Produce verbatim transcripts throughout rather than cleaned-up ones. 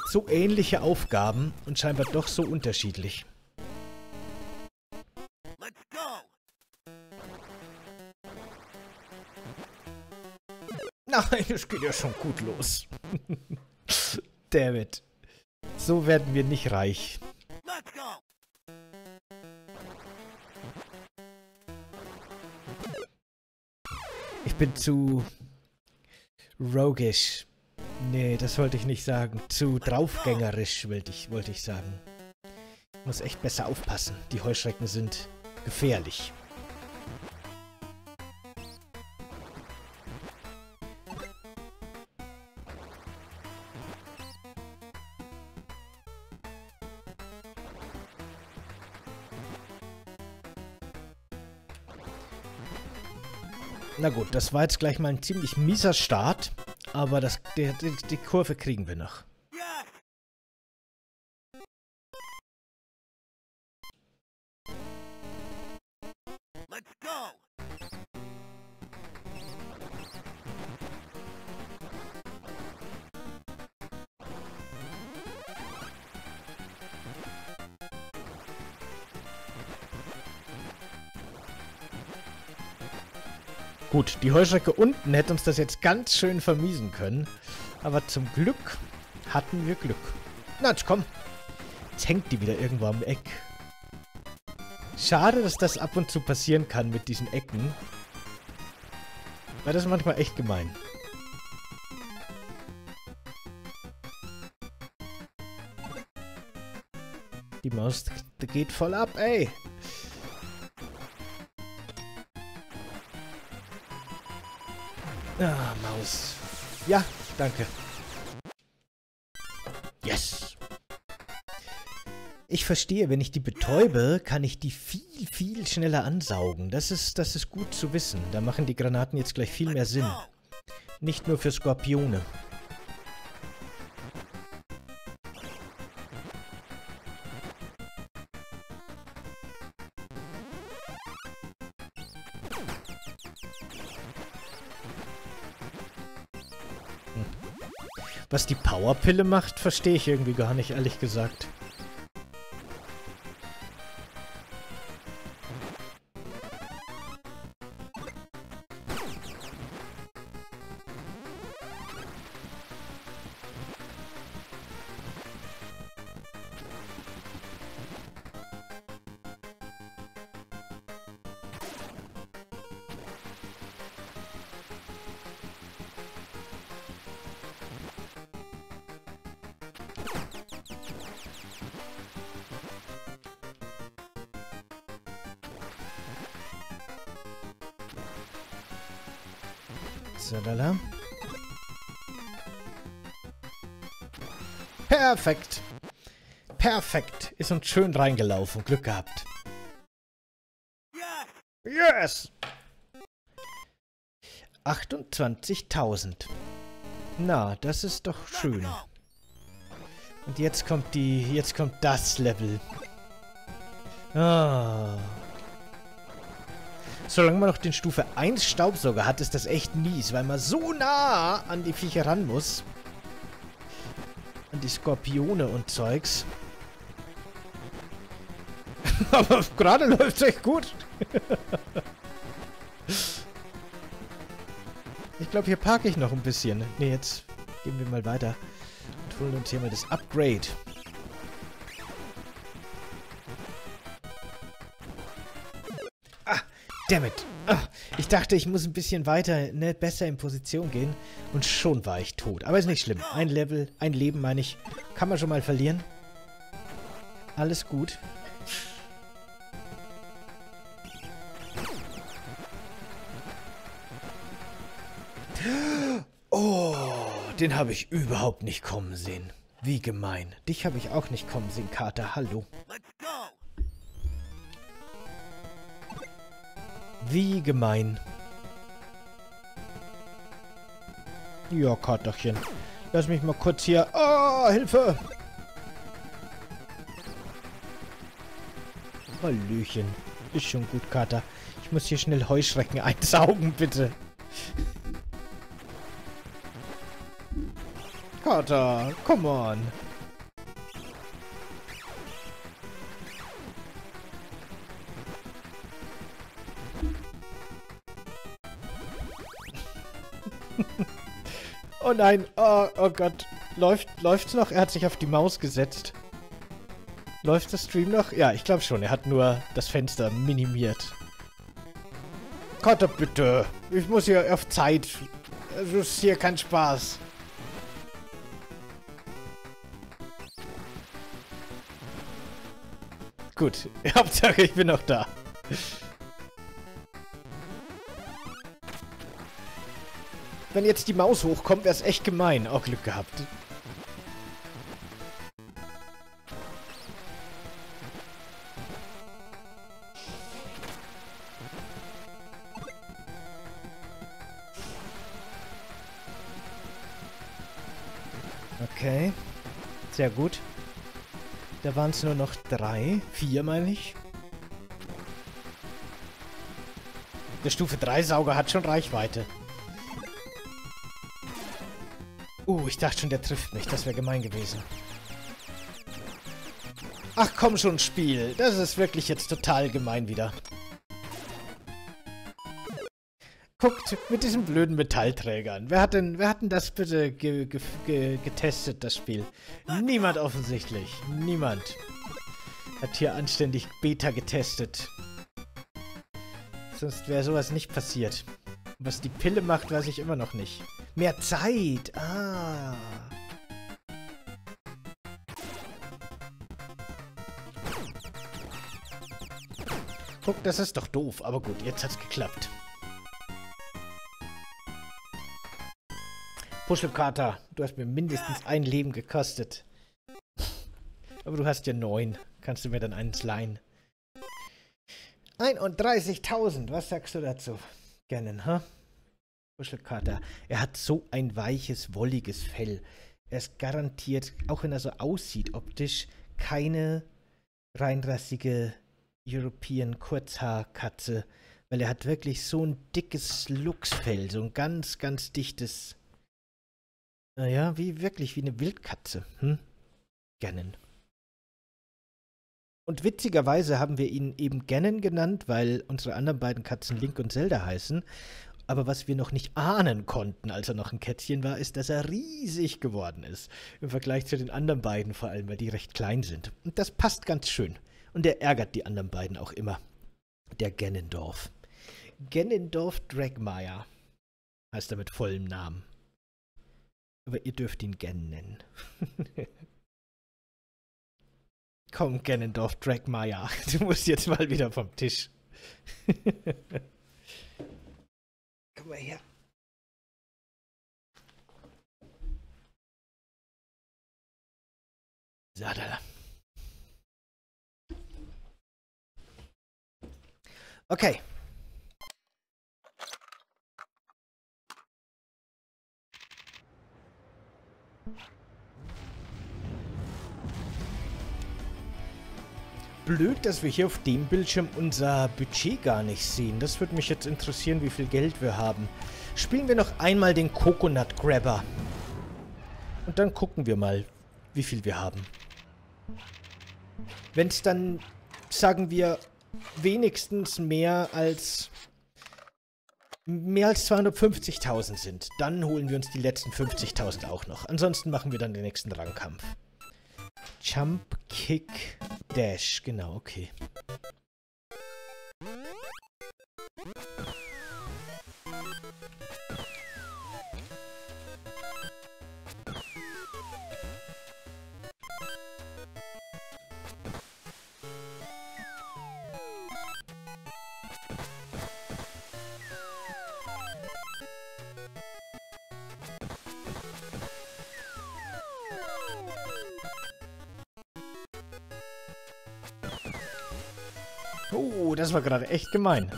so ähnliche Aufgaben und scheinbar doch so unterschiedlich. Nein, es geht ja schon gut los. Dammit. So werden wir nicht reich. Ich bin zu roguish. Nee, das wollte ich nicht sagen. Zu draufgängerisch, wollte ich, wollte ich sagen. Ich muss echt besser aufpassen. Die Heuschrecken sind gefährlich. Na gut, das war jetzt gleich mal ein ziemlich mieser Start, aber das, die, die, die Kurve kriegen wir noch. Let's go. Gut, die Heuschrecke unten hätte uns das jetzt ganz schön vermiesen können. Aber zum Glück hatten wir Glück. Na, jetzt komm. Jetzt hängt die wieder irgendwo am Eck. Schade, dass das ab und zu passieren kann mit diesen Ecken. Weil das ist manchmal echt gemein. Die Maus geht voll ab, ey. Ah, Maus. Ja, danke. Yes. Ich verstehe, wenn ich die betäube, kann ich die viel, viel schneller ansaugen. Das ist, das ist gut zu wissen. Da machen die Granaten jetzt gleich viel mehr Sinn. Nicht nur für Skorpione. Was die Powerpille macht, verstehe ich irgendwie gar nicht, ehrlich gesagt. Sadala. Perfekt. Perfekt. Ist uns schön reingelaufen. Glück gehabt. Yes! achtundzwanzigtausend. Na, das ist doch schön. Und jetzt kommt die... Jetzt kommt das Level. Ah... Solange man noch den Stufe eins Staubsauger hat, ist das echt mies, weil man so nah an die Viecher ran muss. An die Skorpione und Zeugs. Aber gerade läuft es echt gut. Ich glaube, hier parke ich noch ein bisschen. Ne, jetzt gehen wir mal weiter und holen uns hier mal das Upgrade. Dammit. Ach, ich dachte, ich muss ein bisschen weiter, ne, besser in Position gehen. Und schon war ich tot. Aber ist nicht schlimm. Ein Level, ein Leben, meine ich, kann man schon mal verlieren. Alles gut. Oh, den habe ich überhaupt nicht kommen sehen. Wie gemein. Dich habe ich auch nicht kommen sehen, Kater. Hallo. Wie gemein. Ja, Katerchen. Lass mich mal kurz hier... Oh, Hilfe! Hallöchen. Ist schon gut, Kater. Ich muss hier schnell Heuschrecken einsaugen, bitte. Kater, come on. Oh nein, oh, oh Gott. Läuft, läuft's noch? Er hat sich auf die Maus gesetzt. Läuft der Stream noch? Ja, ich glaube schon. Er hat nur das Fenster minimiert. Gott, bitte. Ich muss hier auf Zeit. Das ist hier kein Spaß. Gut. Hauptsache, ich bin noch da. Wenn jetzt die Maus hochkommt, wäre es echt gemein. Auch Glück gehabt. Okay. Sehr gut. Da waren es nur noch drei. Vier, meine ich. Der Stufe drei Sauger hat schon Reichweite. Uh, ich dachte schon, der trifft mich. Das wäre gemein gewesen. Ach komm schon, Spiel. Das ist wirklich jetzt total gemein wieder. Guckt, mit diesen blöden Metallträgern. Wer hat denn, wer hat denn das bitte ge ge ge getestet, das Spiel? Niemand offensichtlich. Niemand. Hat hier anständig Beta getestet. Sonst wäre sowas nicht passiert. Was die Pille macht, weiß ich immer noch nicht. Mehr Zeit. Ah. Guck, das ist doch doof. Aber gut, jetzt hat's geklappt. Puschelkater, du hast mir mindestens ein Leben gekostet. Aber du hast ja neun. Kannst du mir dann eins leihen? einunddreißigtausend, was sagst du dazu? Gerne, ha? Puschelkater, er hat so ein weiches, wolliges Fell. Er ist garantiert, auch wenn er so aussieht optisch, keine reinrassige European Kurzhaarkatze. Weil er hat wirklich so ein dickes Luchsfell, so ein ganz, ganz dichtes... Naja, wie wirklich, wie eine Wildkatze. Hm? Ganon. Und witzigerweise haben wir ihn eben Ganon genannt, weil unsere anderen beiden Katzen Link und Zelda heißen. Aber was wir noch nicht ahnen konnten, als er noch ein Kätzchen war, ist, dass er riesig geworden ist. Im Vergleich zu den anderen beiden vor allem, weil die recht klein sind. Und das passt ganz schön. Und er ärgert die anderen beiden auch immer. Der Ganondorf. Ganondorf Dragmire heißt er mit vollem Namen. Aber ihr dürft ihn Gan nennen. Komm, Ganondorf Dragmire. Du musst jetzt mal wieder vom Tisch. Komm mal her. Sadala. Okay. Blöd, dass wir hier auf dem Bildschirm unser Budget gar nicht sehen. Das würde mich jetzt interessieren, wie viel Geld wir haben. Spielen wir noch einmal den Coconut Grabber. Und dann gucken wir mal, wie viel wir haben. Wenn es dann, sagen wir, wenigstens mehr als mehr als zweihundertfünfzigtausend sind, dann holen wir uns die letzten fünfzigtausend auch noch. Ansonsten machen wir dann den nächsten Rangkampf. Jump, Kick, Dash. Genau, okay. Oh, das war gerade echt gemein.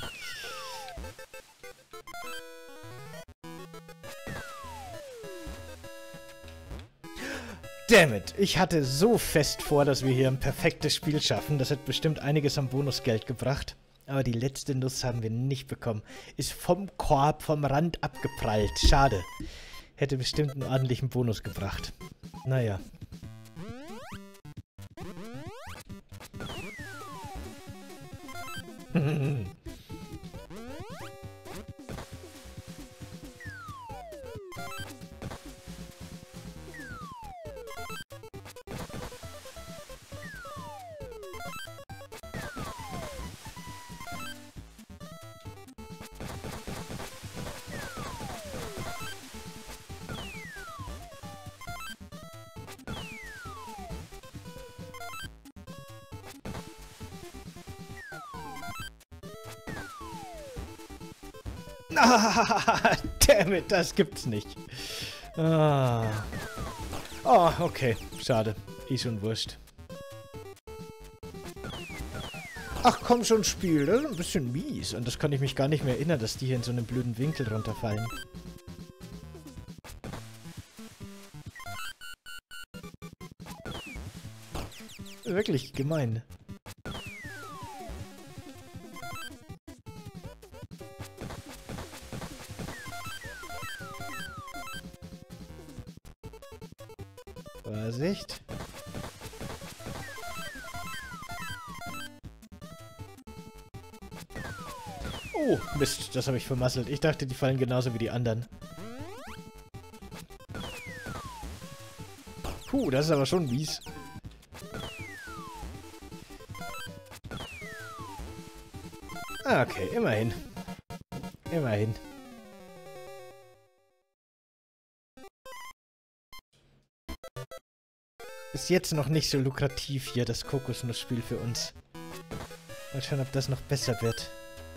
Damn it, ich hatte so fest vor, dass wir hier ein perfektes Spiel schaffen. Das hat bestimmt einiges am Bonusgeld gebracht. Aber die letzte Nuss haben wir nicht bekommen. Ist vom Korb, vom Rand abgeprallt. Schade. Hätte bestimmt einen ordentlichen Bonus gebracht. Naja. Ah, damn it, das gibt's nicht. Ah. Oh, okay. Schade. Ist schon wurscht. Ach komm schon, Spiel. Das ist ein bisschen mies. Und das kann ich mich gar nicht mehr erinnern, dass die hier in so einem blöden Winkel runterfallen. Wirklich gemein. Vorsicht. Oh, Mist, das habe ich vermasselt. Ich dachte, die fallen genauso wie die anderen. Puh, das ist aber schon mies. Ah, okay, immerhin. Immerhin. Ist jetzt noch nicht so lukrativ hier, das Kokosnussspiel für uns. Mal schauen, ob das noch besser wird.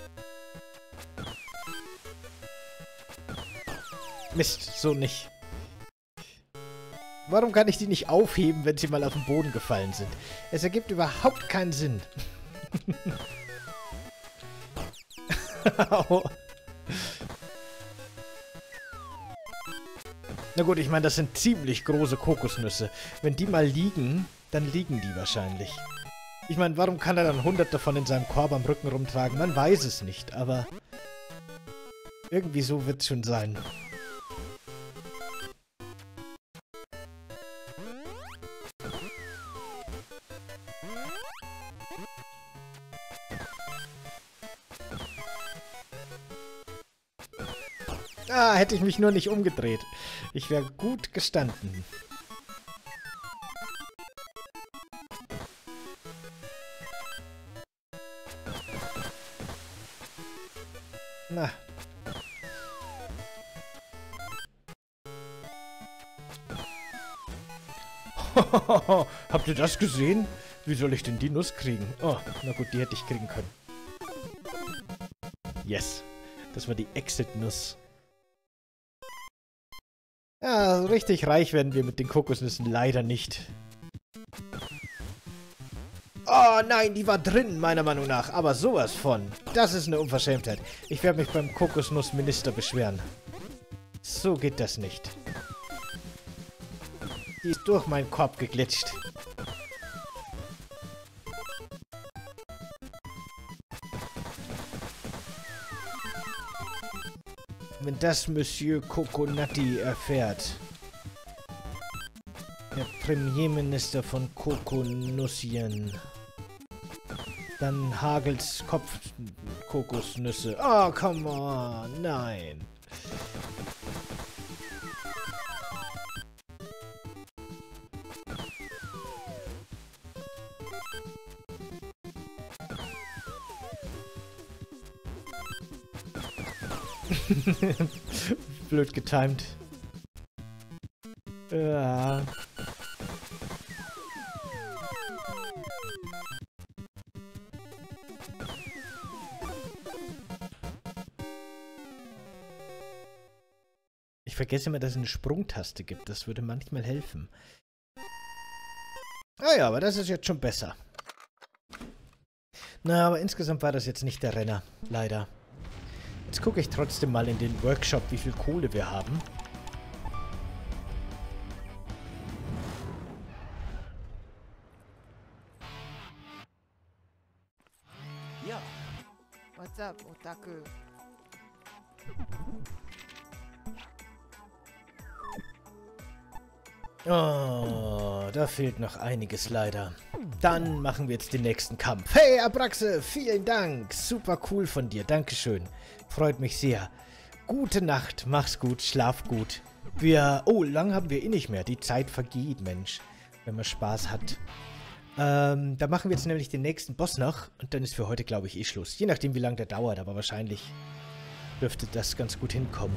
Mist, so nicht. Warum kann ich die nicht aufheben, wenn sie mal auf den Boden gefallen sind? Es ergibt überhaupt keinen Sinn. Na gut, ich meine, das sind ziemlich große Kokosnüsse. Wenn die mal liegen, dann liegen die wahrscheinlich. Ich meine, warum kann er dann hundert davon in seinem Korb am Rücken rumtragen? Man weiß es nicht, aber irgendwie so wird es schon sein. Ah, hätte ich mich nur nicht umgedreht. Ich wäre gut gestanden. Na. Habt ihr das gesehen? Wie soll ich denn die Nuss kriegen? Oh, na gut, die hätte ich kriegen können. Yes. Das war die Exit-Nuss. Ja, so richtig reich werden wir mit den Kokosnüssen leider nicht. Oh nein, die war drin, meiner Meinung nach. Aber sowas von. Das ist eine Unverschämtheit. Ich werde mich beim Kokosnussminister beschweren. So geht das nicht. Die ist durch meinen Korb geglitscht. Wenn das Monsieur Coconutty erfährt, der Premierminister von Kokonussien, dann hagelt's Kopf Kokosnüsse. Oh, come on, nein. Blöd getimed. Ja. Ich vergesse immer, dass es eine Sprungtaste gibt. Das würde manchmal helfen. Ah ja, aber das ist jetzt schon besser. Na, aber insgesamt war das jetzt nicht der Renner. Leider. Jetzt gucke ich trotzdem mal in den Workshop, wie viel Kohle wir haben. Ja. What's up, Otaku? Oh, da fehlt noch einiges leider. Dann machen wir jetzt den nächsten Kampf. Hey, Abraxe, vielen Dank. Super cool von dir. Dankeschön. Freut mich sehr. Gute Nacht, mach's gut, schlaf gut. Wir... Oh, lang haben wir eh nicht mehr. Die Zeit vergeht, Mensch. Wenn man Spaß hat. Ähm, da machen wir jetzt nämlich den nächsten Boss noch. Und dann ist für heute, glaube ich, eh Schluss. Je nachdem, wie lange der dauert. Aber wahrscheinlich dürfte das ganz gut hinkommen.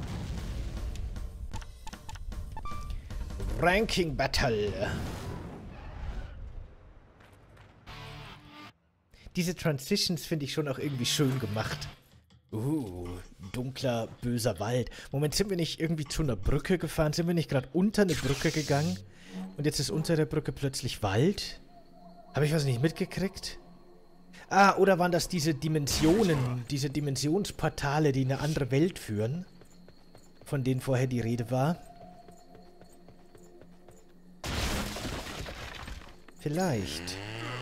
Ranking Battle. Diese Transitions finde ich schon auch irgendwie schön gemacht. Uh, dunkler, böser Wald. Moment, sind wir nicht irgendwie zu einer Brücke gefahren? Sind wir nicht gerade unter eine Brücke gegangen? Und jetzt ist unter der Brücke plötzlich Wald? Habe ich was nicht mitgekriegt? Ah, oder waren das diese Dimensionen, diese Dimensionsportale, die in eine andere Welt führen? Von denen vorher die Rede war? Vielleicht.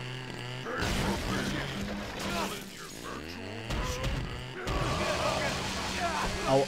Au.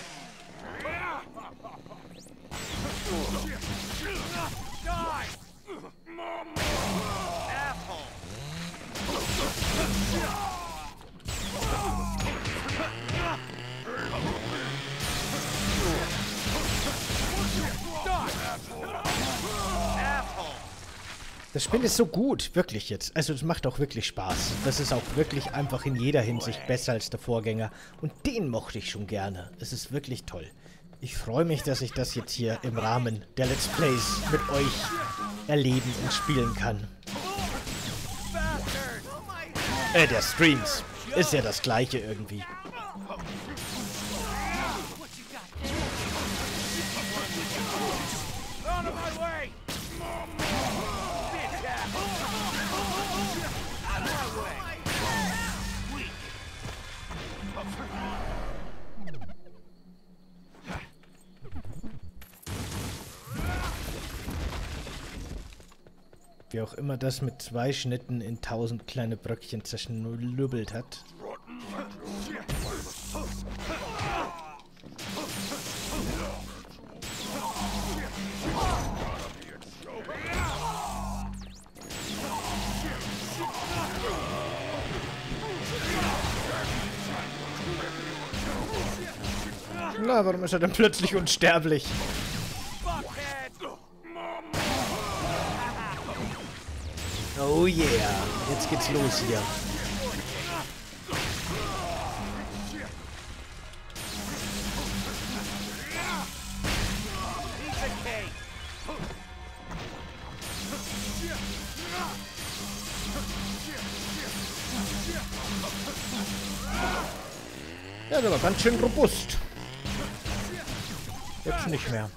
Das Spiel ist so gut, wirklich jetzt. Also es macht auch wirklich Spaß. Das ist auch wirklich einfach in jeder Hinsicht besser als der Vorgänger. Und den mochte ich schon gerne. Es ist wirklich toll. Ich freue mich, dass ich das jetzt hier im Rahmen der Let's Plays mit euch erleben und spielen kann. Äh, der Streams. Ist ja das gleiche irgendwie. Wie auch immer das mit zwei Schnitten in tausend kleine Bröckchen zerschnubbelt hat. Na, warum ist er denn plötzlich unsterblich? Oh yeah, jetzt geht's los hier. Ja, der war ganz schön robust. Jetzt nicht mehr.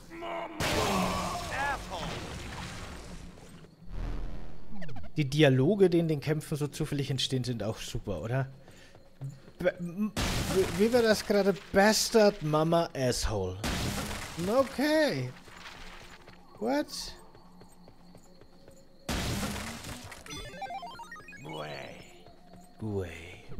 Die Dialoge, die in den Kämpfen so zufällig entstehen, sind auch super, oder? Be wie war das gerade? Bastard Mama Asshole. Okay. What? Guay.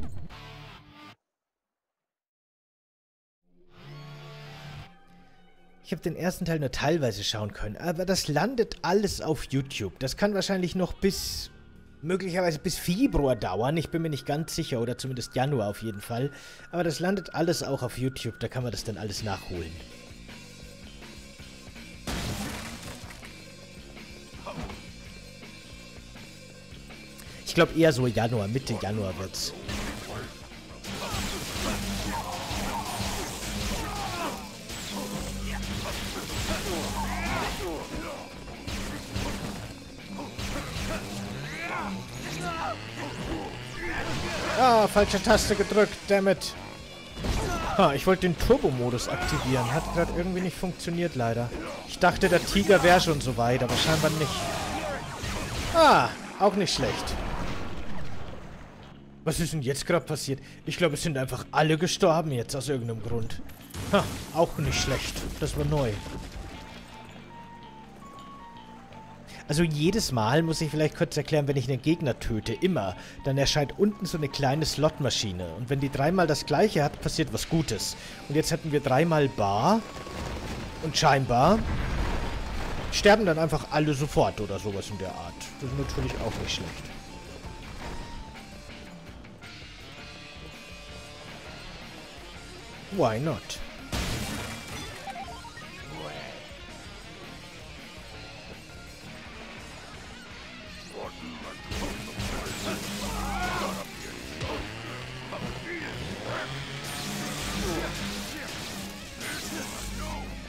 Ich habe den ersten Teil nur teilweise schauen können, aber das landet alles auf YouTube. Das kann wahrscheinlich noch bis, möglicherweise bis Februar dauern. Ich bin mir nicht ganz sicher, oder zumindest Januar auf jeden Fall. Aber das landet alles auch auf YouTube, da kann man das dann alles nachholen. Ich glaube eher so Januar, Mitte Januar wird's. Ah, falsche Taste gedrückt, dammit. Ah, ich wollte den Turbo-Modus aktivieren. Hat gerade irgendwie nicht funktioniert, leider. Ich dachte, der Tiger wäre schon so weit, aber scheinbar nicht. Ah, auch nicht schlecht. Was ist denn jetzt gerade passiert? Ich glaube, es sind einfach alle gestorben jetzt, aus irgendeinem Grund. Ha, auch nicht schlecht. Das war neu. Also jedes Mal, muss ich vielleicht kurz erklären, wenn ich einen Gegner töte, immer, dann erscheint unten so eine kleine Slotmaschine. Und wenn die dreimal das gleiche hat, passiert was Gutes. Und jetzt hatten wir dreimal Bar. Und scheinbar sterben dann einfach alle sofort oder sowas in der Art. Das ist natürlich auch nicht schlecht. Why not?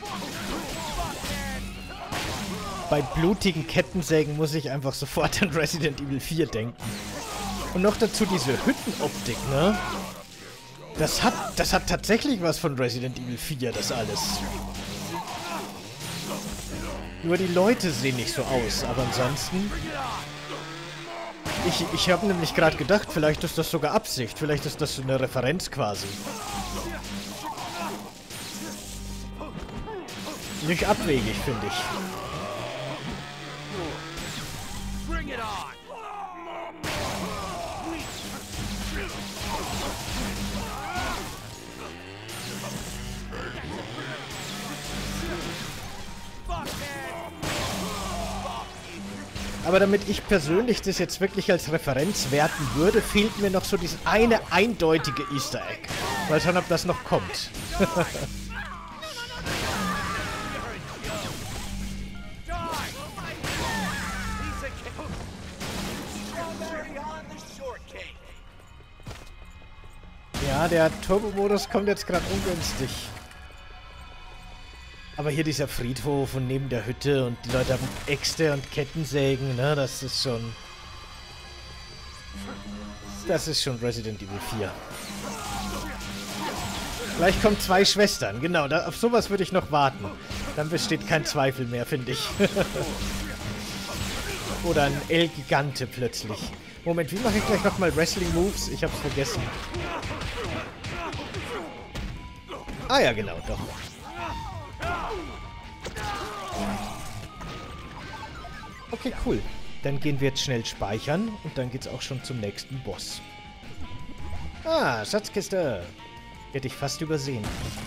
Bei blutigen Kettensägen muss ich einfach sofort an Resident Evil vier denken. Und noch dazu diese Hüttenoptik, ne? Das hat, das hat tatsächlich was von Resident Evil vier, das alles. Nur die Leute sehen nicht so aus, aber ansonsten... Ich, ich habe nämlich gerade gedacht, vielleicht ist das sogar Absicht, vielleicht ist das so eine Referenz quasi. Nicht abwegig, finde ich. Aber damit ich persönlich das jetzt wirklich als Referenz werten würde, fehlt mir noch so dieses eine eindeutige Easter Egg. Mal schauen, ob das noch kommt. Ja, der Turbo-Modus kommt jetzt gerade ungünstig. Aber hier dieser Friedhof und neben der Hütte und die Leute haben Äxte und Kettensägen, ne, das ist schon... Das ist schon Resident Evil vier. Gleich kommen zwei Schwestern, genau, da, auf sowas würde ich noch warten. Dann besteht kein Zweifel mehr, finde ich. Oder ein El Gigante plötzlich. Moment, wie mache ich gleich nochmal Wrestling Moves? Ich hab's vergessen. Ah ja, genau, doch. Okay, cool. Dann gehen wir jetzt schnell speichern und dann geht's auch schon zum nächsten Boss. Ah, Schatzkiste. Hätte ich fast übersehen.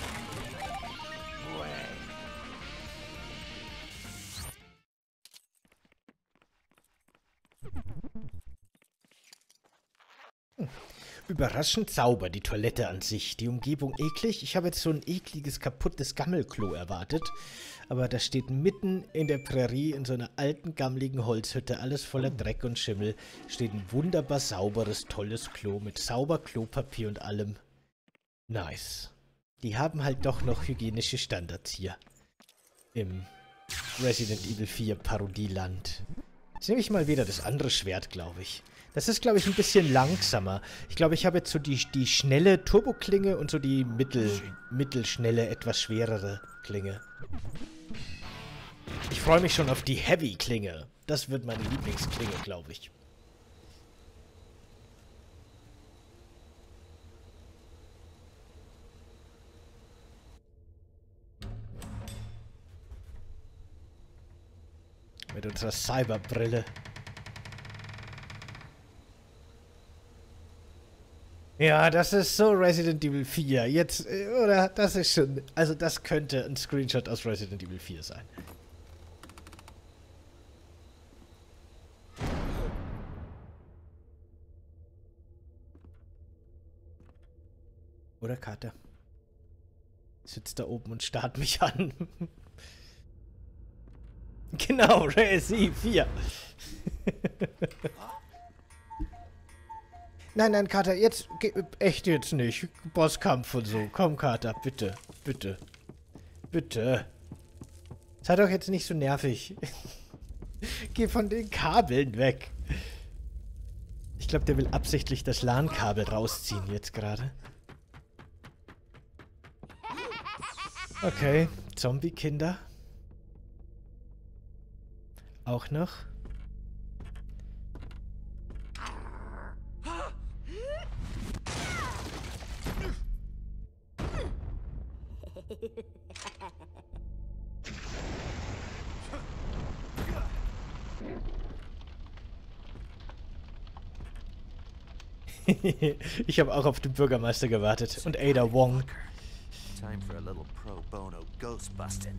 Hm. Überraschend sauber, die Toilette an sich. Die Umgebung eklig. Ich habe jetzt so ein ekliges, kaputtes Gammelklo erwartet. Aber das steht mitten in der Prärie in so einer alten, gammeligen Holzhütte. Alles voller Dreck und Schimmel. Steht ein wunderbar sauberes, tolles Klo mit sauber Klopapier und allem. Nice. Die haben halt doch noch hygienische Standards hier. Im Resident Evil vier Parodieland. Jetzt nehme ich mal wieder das andere Schwert, glaube ich. Das ist, glaube ich, ein bisschen langsamer. Ich glaube, ich habe jetzt so die, die schnelle Turboklinge und so die mittel, mittelschnelle, etwas schwerere Klinge. Ich freue mich schon auf die Heavy-Klinge. Das wird meine Lieblingsklinge, glaube ich. Mit unserer Cyberbrille. Ja, das ist so Resident Evil vier. Jetzt, oder? Das ist schon... Also das könnte ein Screenshot aus Resident Evil vier sein. Oder Kater? Sitzt da oben und starrt mich an. Genau, Resident vier. Nein, nein, Kater, jetzt, echt jetzt nicht. Bosskampf und so. Komm, Kater, bitte, bitte, bitte. Sei doch jetzt nicht so nervig. Geh von den Kabeln weg. Ich glaube, der will absichtlich das LAN-Kabel rausziehen jetzt gerade. Okay, Zombie-Kinder. Auch noch. Ich habe auch auf den Bürgermeister gewartet und Ada Wong. Time for a little pro bono ghost busting.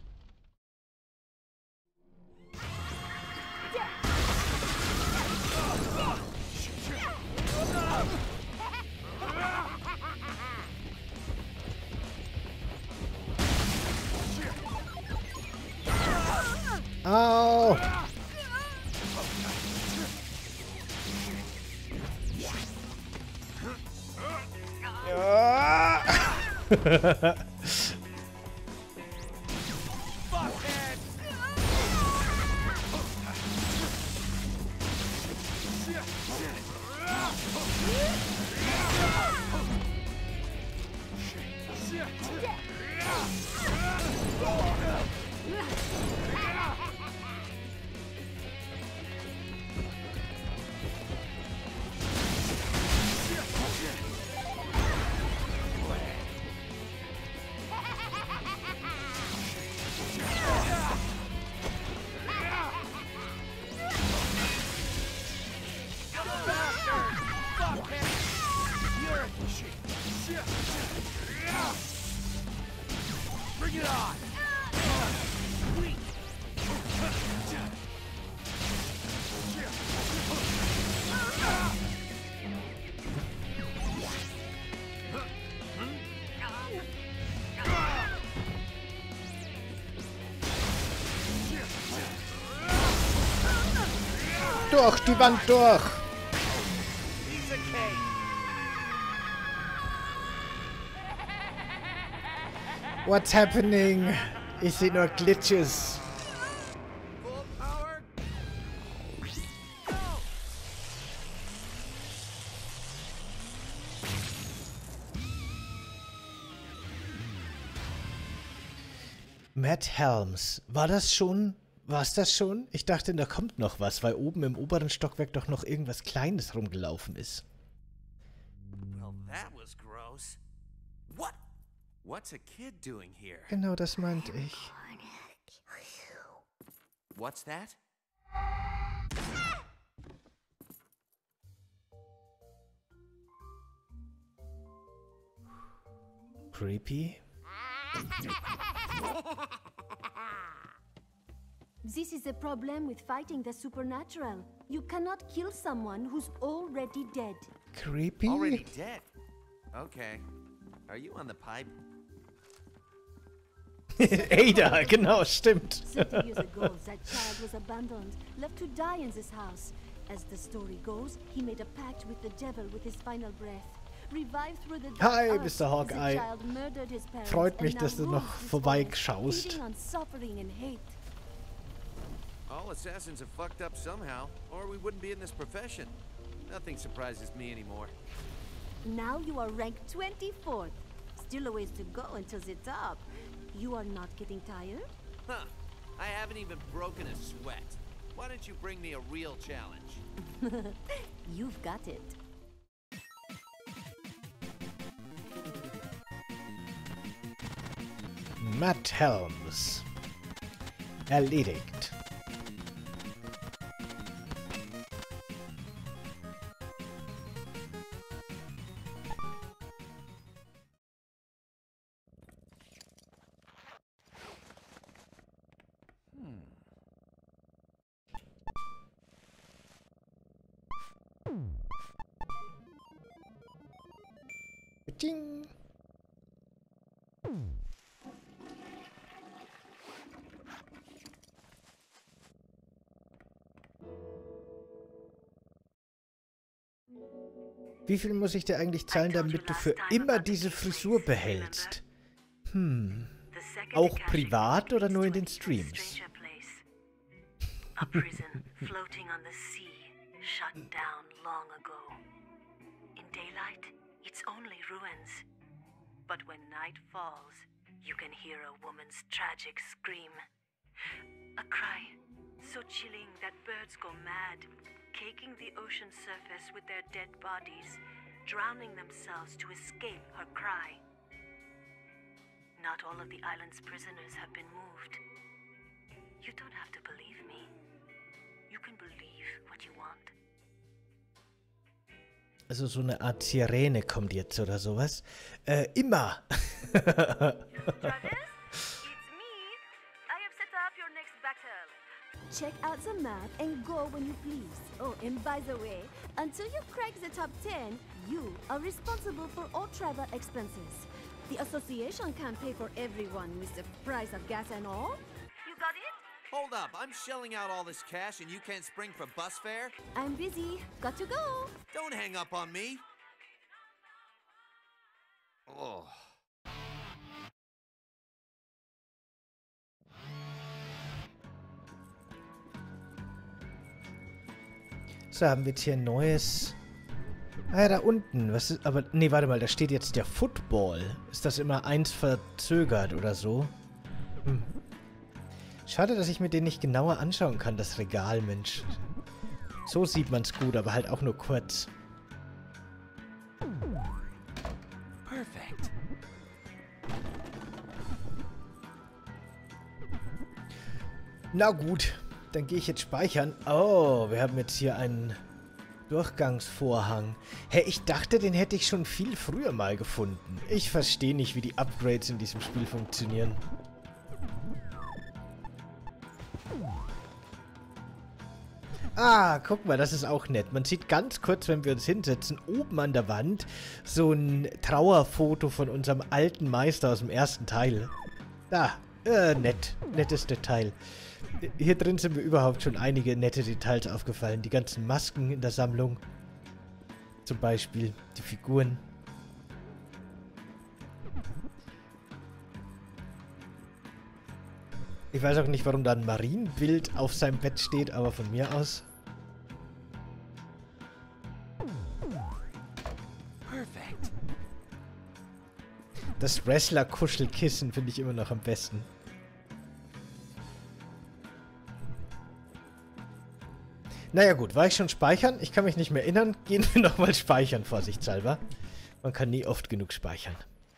Au! Ja. Durch die Wand durch! What's happening? Ich sehe nur Glitches. Matt Helms. War das schon? War's das schon? Ich dachte, da kommt noch was, weil oben im oberen Stockwerk doch noch irgendwas Kleines rumgelaufen ist. Well, that was gross. What? What's a kid doing here? Genau, das meinte ich. What's that? Creepy. This is the problem with fighting the supernatural. You cannot kill someone who's already dead. Creepy? Already dead. Okay. Are you on the pipe? Ada, genau, stimmt. thirty years ago, that child was abandoned, left to die in this house. As the story goes, he made a pact with the devil with his final breath. Revived through the Hi, dark Mister earth, Hawkeye. the child murdered his parents Freut and mich, now dass du rules noch this vorbeischaust. world, feeding on suffering and hate. All assassins have fucked up somehow, or we wouldn't be in this profession. Nothing surprises me anymore. Now you are ranked twenty-fourth. Still a ways to go until the top. You are not getting tired? Huh. I haven't even broken a sweat. Why don't you bring me a real challenge? You've got it. Matt Helms. Erledigt. Ding. Wie viel muss ich dir eigentlich zahlen, damit du für immer diese Frisur behältst? Hm. Auch privat oder nur in den Streams? A prison floating on the sea, shut down long ago. In daylight, it's only ruins. But when night falls, you can hear a woman's tragic scream. A cry so chilling that birds go mad, caking the ocean surface with their dead bodies, drowning themselves to escape her cry. Not all of the island's prisoners have been moved. You don't have to believe me. You can believe what you want. Also so eine Art Sirene kommt jetzt oder sowas. Äh, immer! Travis, it's me. I have set up your next battle. Check out the map and go when you please. Oh, and by the way, until you crack the top ten, you are responsible for all travel expenses. The association can't pay for everyone with the price of gas and all. You got it? Hold up, I'm shelling out all this cash and you can't spring for bus fare? I'm busy. Got to go. Don't hang up on me! Oh. So, haben wir jetzt hier ein neues... Ah ja, da unten. Was ist... Aber, nee, warte mal, da steht jetzt der Football. Ist das immer eins verzögert oder so? Hm. Schade, dass ich mir den nicht genauer anschauen kann, das Regal, Mensch. So sieht man's gut, aber halt auch nur kurz. Perfect. Na gut, dann gehe ich jetzt speichern. Oh, wir haben jetzt hier einen Durchgangsvorhang. Hä, ich dachte, den hätte ich schon viel früher mal gefunden. Ich verstehe nicht, wie die Upgrades in diesem Spiel funktionieren. Ah, guck mal, das ist auch nett. Man sieht ganz kurz, wenn wir uns hinsetzen, oben an der Wand so ein Trauerfoto von unserem alten Meister aus dem ersten Teil. Da, äh, nett. Nettes Detail. Hier drin sind mir überhaupt schon einige nette Details aufgefallen. Die ganzen Masken in der Sammlung. Zum Beispiel die Figuren. Ich weiß auch nicht, warum da ein Marienbild auf seinem Bett steht, aber von mir aus. Perfect. Das Wrestler-Kuschelkissen finde ich immer noch am besten. Naja gut, war ich schon speichern? Ich kann mich nicht mehr erinnern. Gehen wir nochmal speichern, vorsichtshalber. Man kann nie oft genug speichern.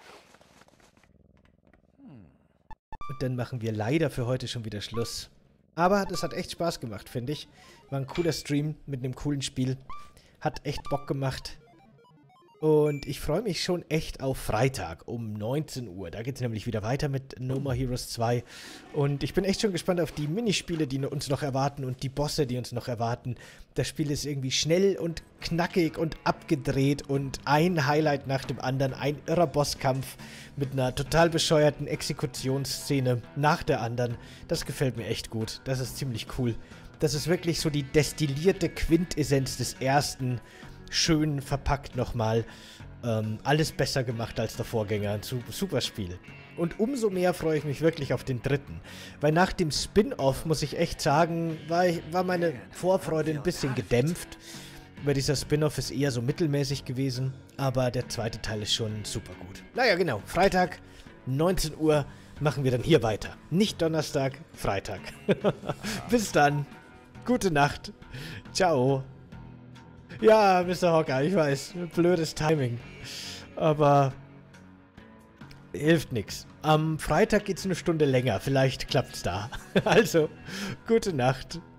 Und dann machen wir leider für heute schon wieder Schluss. Aber das hat echt Spaß gemacht, finde ich. War ein cooler Stream mit einem coolen Spiel. Hat echt Bock gemacht. Und ich freue mich schon echt auf Freitag um neunzehn Uhr. Da geht es nämlich wieder weiter mit No More Heroes zwei. Und ich bin echt schon gespannt auf die Minispiele, die uns noch erwarten und die Bosse, die uns noch erwarten. Das Spiel ist irgendwie schnell und knackig und abgedreht und ein Highlight nach dem anderen. Ein irrer Bosskampf mit einer total bescheuerten Exekutionsszene nach der anderen. Das gefällt mir echt gut. Das ist ziemlich cool. Das ist wirklich so die destillierte Quintessenz des ersten. Schön verpackt nochmal. Ähm, alles besser gemacht als der Vorgänger. Ein super Spiel. Und umso mehr freue ich mich wirklich auf den dritten. Weil nach dem Spin-Off, muss ich echt sagen, war, ich, war meine Vorfreude ein bisschen gedämpft. Weil dieser Spin-Off ist eher so mittelmäßig gewesen. Aber der zweite Teil ist schon super gut. Naja, genau. Freitag, neunzehn Uhr, machen wir dann hier weiter. Nicht Donnerstag, Freitag. Bis dann. Gute Nacht. Ciao. Ja, Mister Hocker, ich weiß. Blödes Timing. Aber hilft nichts. Am Freitag geht's eine Stunde länger. Vielleicht klappt's da. Also, gute Nacht.